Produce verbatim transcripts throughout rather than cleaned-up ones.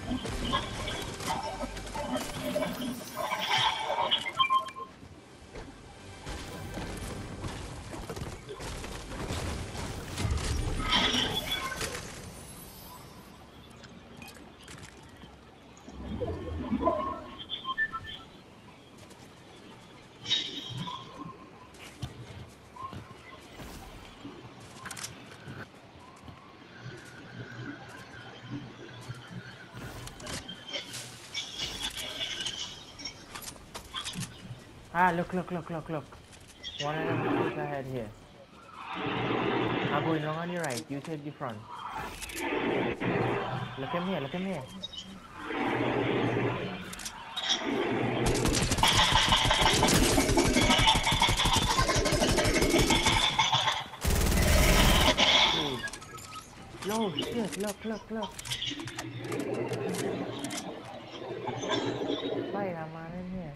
Ah, look, look, look, look, look. One of them is ahead here. I'm going long on your right. You take the front. Look him here, look him here. Dude. No, shit, look, look, look. Spider-Man in here.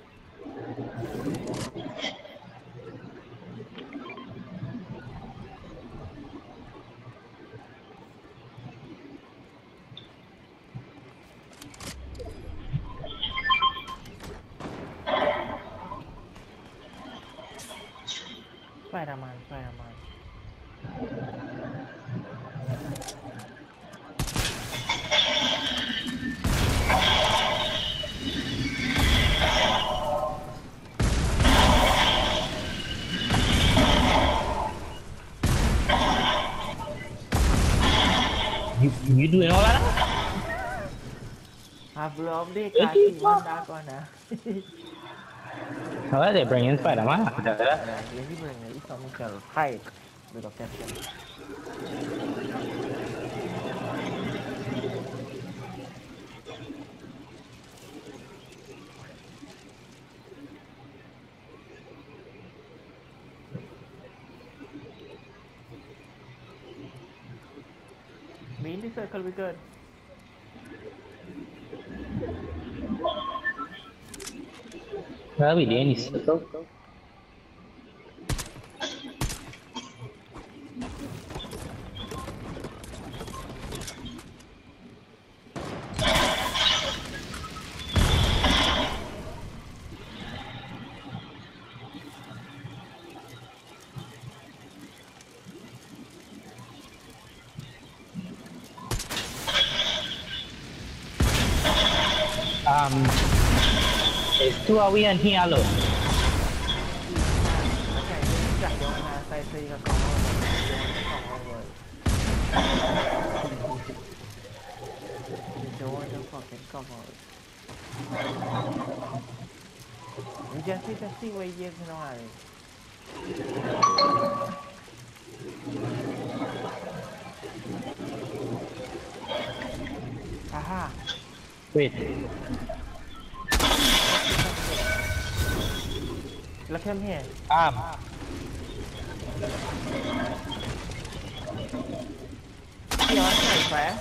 Spider-Man, Spider-Man. You, you doing all that? I blow up the kasih one dark one ah. Oh, they bring in Spider-Man. Yeah, he bring it. It's something called fight with a captain. Be in the circle, we good. Well, we didn't circle. Um, it's two are we in here alone? Okay, this is the one I say you can come over. You don't want to fucking come over. We just need to see where he is in a hurry. Aha! Wait. Look him here. Um. He on fire.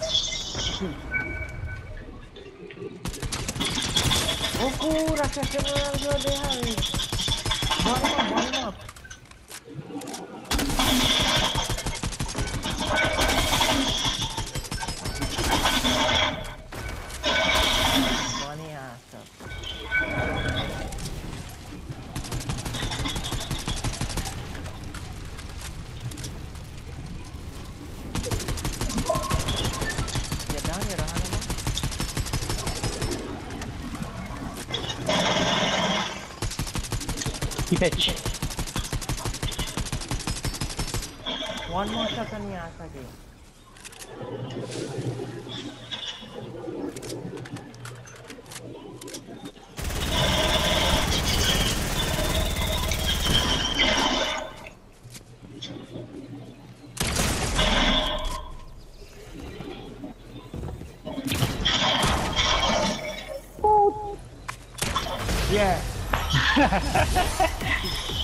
Oh, cool! I can't get around here. They have it. Burn him up, burn him up. Funny ass up. Get down here, Rahana. Keep it. One more shot on the ass again. Yeah.